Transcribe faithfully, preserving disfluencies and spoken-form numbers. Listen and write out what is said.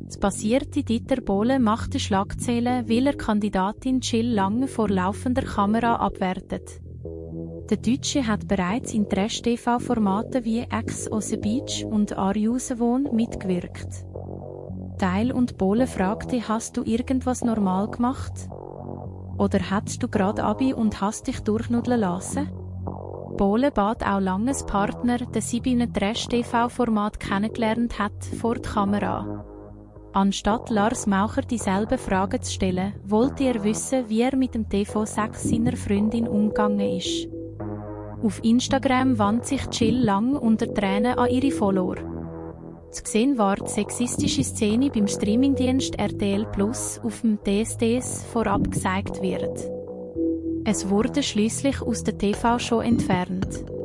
Das basierte Dieter Bohlen machte Schlagzeilen, weil er Kandidatin Jill Lang vor laufender Kamera abwertet. Der Deutsche hat bereits in Trash-T V-Formaten wie Ex on the Beach und Are You the One mitgewirkt. Teil und Bohlen fragte, hast du irgendwas normal gemacht? Oder hattest du gerade Abi und hast dich durchnudeln lassen? Bohlen bat auch Langes Partner, den sie bei einem Trash-T V-Format kennengelernt hat, vor die Kamera. Anstatt Lars Maucher dieselben Fragen zu stellen, wollte er wissen, wie er mit dem T V-Sex seiner Freundin umgegangen ist. Auf Instagram wandt sich Jill Lang unter Tränen an ihre Follower. Zu sehen war die sexistische Szene beim Streamingdienst R T L Plus auf dem D S D S vorab gezeigt wird. Es wurde schließlich aus der T V-Show entfernt.